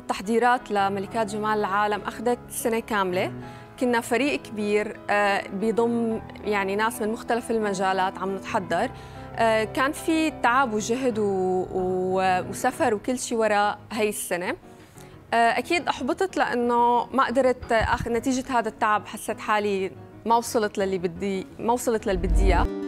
التحضيرات لملكات جمال العالم أخذت سنة كاملة. كنا فريق كبير بيضم يعني ناس من مختلف المجالات عم نتحضر. كان في تعب وجهد وسفر وكل شيء وراء هي السنة. أكيد أحبطت لأنه ما قدرت أخذ نتيجة هذا التعب. حسيت حالي ما وصلت للي بدي، ما وصلت للي بدي إياه.